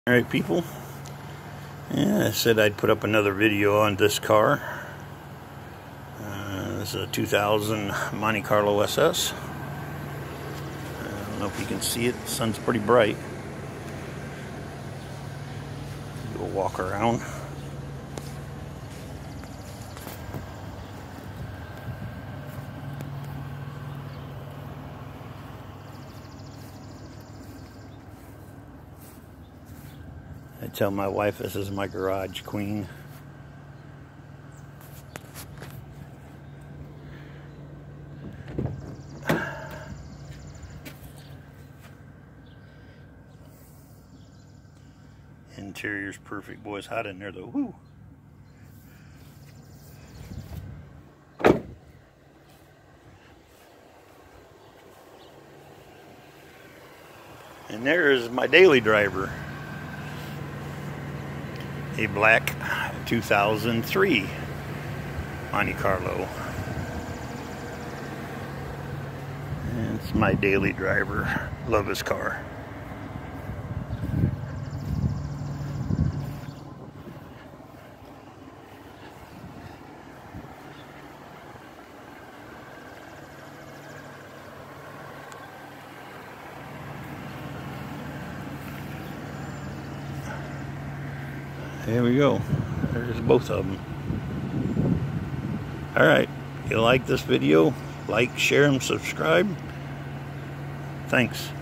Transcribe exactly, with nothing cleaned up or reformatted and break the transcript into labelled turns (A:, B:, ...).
A: Alright people, yeah, I said I'd put up another video on this car. Uh, this is a two thousand Monte Carlo S S. I don't know if you can see it, the sun's pretty bright. We'll walk around. I tell my wife this is my garage queen. Interior's perfect. Boy, it's hot in there though. Woo. And there is my daily driver. A black two thousand three Monte Carlo. And it's my daily driver. Love this car. There we go. There's both of them. Alright, if you like this video, like, share, and subscribe. Thanks.